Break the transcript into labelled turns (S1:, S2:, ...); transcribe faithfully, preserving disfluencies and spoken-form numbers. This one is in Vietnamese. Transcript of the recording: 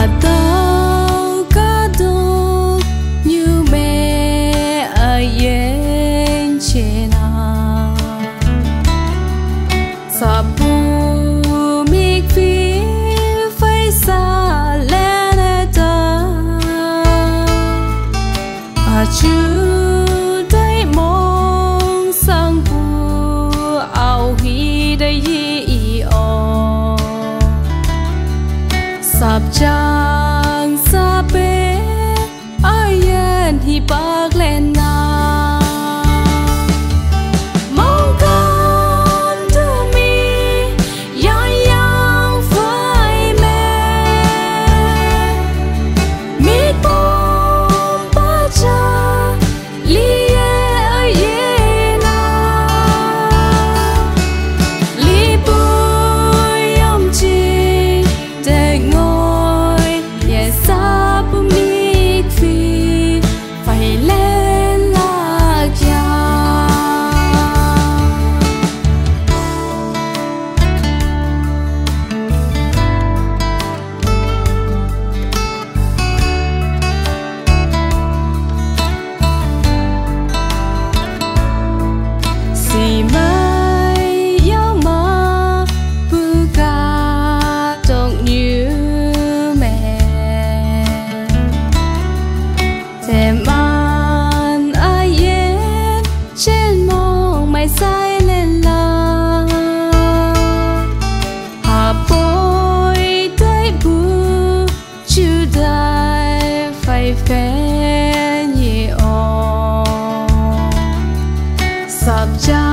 S1: à đâu cả đâu như mẹ ở yên trên à sa bu mi phi phải xa lên ta à chú đây mong sang bu ao hi đây hi o sắp chang sắp bé ai yên hi bạc lên na Mongkan đưa mi yang yang phải mẹ mi bom ba cha li ye ye na li bu yom chi để ngồi ye sa bu mi phi phải lên lạc ya si mai yang ma bu ca don't như mẹ thế man ai yên trên mong mày sai lên là hà bôi tới bu chú đại phải phê nhị o sắp cha